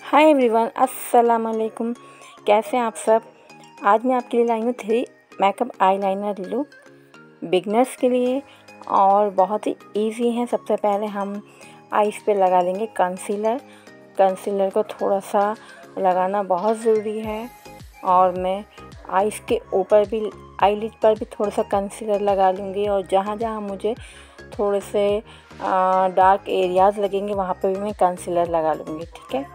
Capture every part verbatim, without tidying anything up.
Hi everyone, अस्सलाम वालेकुम। कैसे हैं आप सब। आज मैं आपके लिए लाई हूँ three makeup eyeliner look beginners के लिए और बहुत ही इजी है। सबसे पहले हम आईज पे लगा लेंगे कंसीलर। कंसीलर को थोड़ा सा लगाना बहुत ज़रूरी है और मैं आईज के ऊपर भी आईलिड पर भी थोड़ा सा कंसीलर लगा लूँगी और जहाँ जहाँ मुझे थोड़े से डार्क एरियाज़ लगेंगे वहाँ पर भी मैं कंसीलर लगा लूँगी। ठीक है।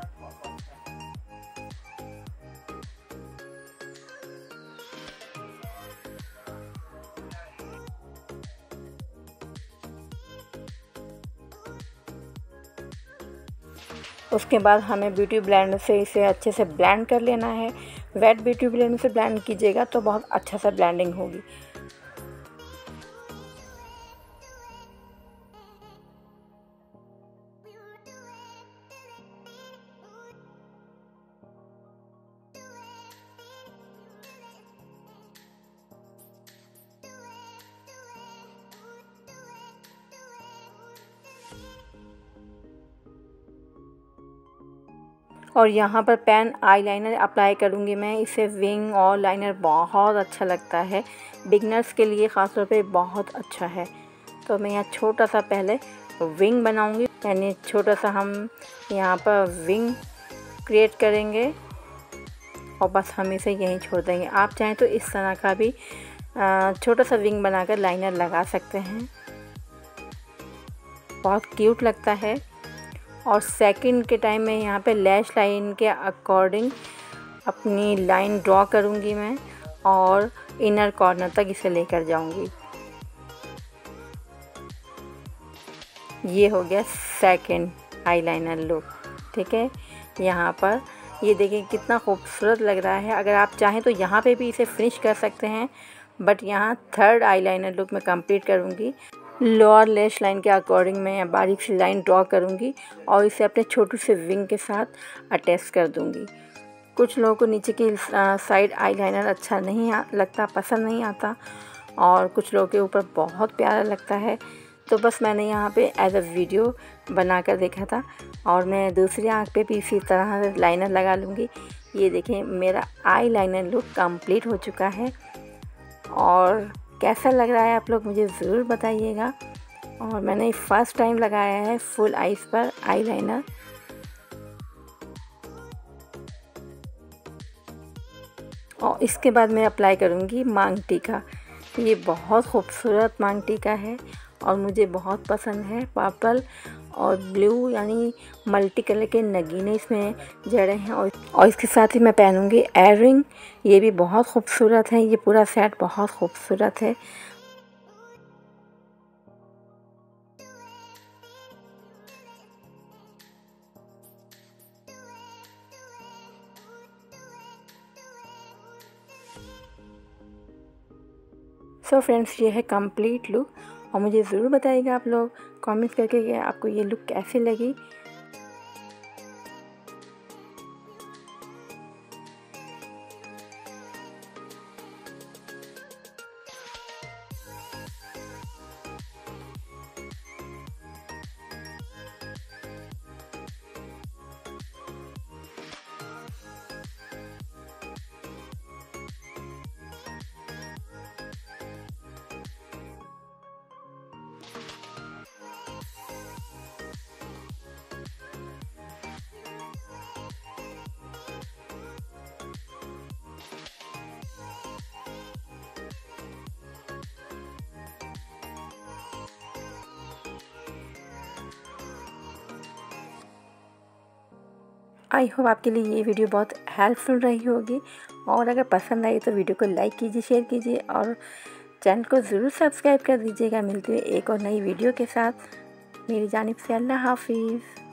उसके बाद हमें ब्यूटी ब्लेंडर से इसे अच्छे से ब्लेंड कर लेना है। वेट ब्यूटी ब्लेंडर से ब्लेंड कीजिएगा तो बहुत अच्छा सा ब्लेंडिंग होगी। और यहाँ पर पेन आईलाइनर अप्लाई करूँगी मैं। इसे विंग और लाइनर बहुत अच्छा लगता है, बिगनर्स के लिए ख़ास तौर पे बहुत अच्छा है। तो मैं यहाँ छोटा सा पहले विंग बनाऊँगी, यानी छोटा सा हम यहाँ पर विंग क्रिएट करेंगे और बस हम इसे यहीं छोड़ देंगे। आप चाहें तो इस तरह का भी छोटा सा विंग बनाकर लाइनर लगा सकते हैं, बहुत क्यूट लगता है। और सेकंड के टाइम में यहाँ पे लैश लाइन के अकॉर्डिंग अपनी लाइन ड्रॉ करूँगी मैं और इनर कॉर्नर तक इसे लेकर जाऊँगी। ये हो गया सेकंड आईलाइनर लुक। ठीक है। यहाँ पर ये देखिए कितना खूबसूरत लग रहा है। अगर आप चाहें तो यहाँ पे भी इसे फिनिश कर सकते हैं, बट यहाँ थर्ड आईलाइनर लुक मैं कंप्लीट करूँगी। लोअर लैश लाइन के अकॉर्डिंग मैं बारीक सी लाइन ड्रॉ करूँगी और इसे अपने छोटे से विंग के साथ अटैच कर दूँगी। कुछ लोगों को नीचे की साइड आईलाइनर अच्छा नहीं लगता, पसंद नहीं आता, और कुछ लोगों के ऊपर बहुत प्यारा लगता है। तो बस मैंने यहाँ पे एज अ वीडियो बना कर देखा था और मैं दूसरी आँख पे भी इसी तरह लाइनर लगा लूँगी। ये देखें, मेरा आईलाइनर लुक कंप्लीट हो चुका है और कैसा लग रहा है आप लोग मुझे ज़रूर बताइएगा। और मैंने फर्स्ट टाइम लगाया है फुल आईज पर आईलाइनर। और इसके बाद मैं अप्लाई करूँगी मांग टीका। ये बहुत खूबसूरत मांग टीका है और मुझे बहुत पसंद है। पर्पल और ब्लू यानी मल्टी कलर के नगीने इसमें जड़े हैं और, और इसके साथ ही मैं पहनूंगी एयररिंग। ये भी बहुत खूबसूरत है। ये पूरा सेट बहुत खूबसूरत है। सो फ्रेंड्स, ये है कंप्लीट लुक और मुझे ज़रूर बताइएगा आप लोग कमेंट करके कि आपको ये लुक कैसी लगी। आई होप आपके लिए ये वीडियो बहुत हेल्पफुल रही होगी और अगर पसंद आई तो वीडियो को लाइक कीजिए, शेयर कीजिए और चैनल को ज़रूर सब्सक्राइब कर दीजिएगा। मिलते हुए एक और नई वीडियो के साथ मेरी जानिब से अल्लाह हाफिज़।